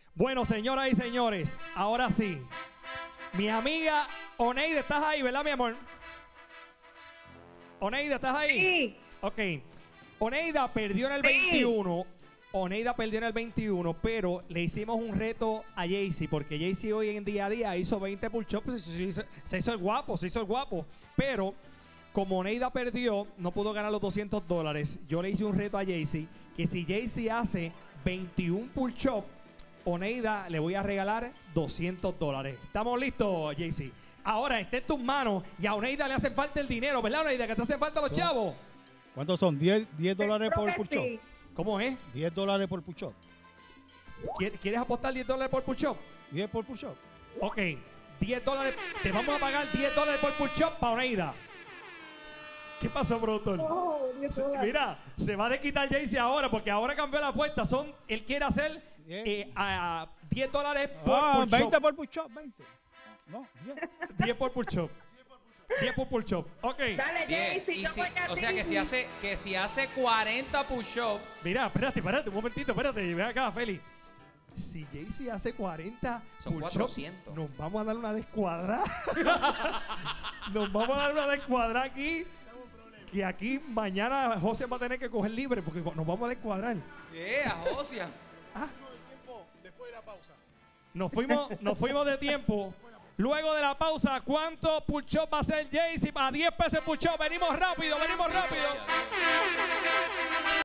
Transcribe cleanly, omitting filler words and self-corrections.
Bueno, señoras y señores, ahora sí. Mi amiga Oneida, ¿estás ahí, verdad, mi amor? Oneida, ¿estás ahí? Sí. Ok. Oneida perdió en el 21. Oneida perdió en el 21, pero le hicimos un reto a Jaycee, porque Jaycee hoy en día a día hizo 20 push-ups, se hizo el guapo, pero como Oneida perdió, no pudo ganar los $200. Yo le hice un reto a Jaycee, que si Jaycee hace 21 push-ups, Oneida le voy a regalar $200. ¿Estamos listos, Jaycee? Ahora está en tus manos y a Oneida le hace falta el dinero, ¿verdad, Oneida? Que te hacen falta los chavos. ¿Cuántos son? $10 por push-up. Sí. ¿Cómo es? $10 por push-up. ¿Quieres apostar $10 por push-up? 10 por push-up. Ok, $10. Te vamos a pagar $10 por push-up para Oneida. ¿Qué pasó, productor? Oh, Mira, se va a desquitar Jaycee ahora porque ahora cambió la apuesta. Él quiere hacer a $10 por push-up. 20 por push-up, 20. No, 10. 10 por push-up. 10 por push-up. Ok. Dale, Jaycee, Y yo si- voy a o ti. sea que si hace 40 push-ups, Mira, espérate un momentito, espérate. Ve acá, Feli. Si Jaycee hace 40 Son push-ups, 400. nos vamos a dar una descuadrada. Nos vamos a dar una descuadrada aquí. Que aquí mañana José va a tener que coger libre porque nos vamos a descuadrar. Josia. Nos fuimos de tiempo. Luego de la pausa, ¿cuánto push-up va a hacer Jaycee? A 10 pesos push-up. Venimos rápido, venimos rápido.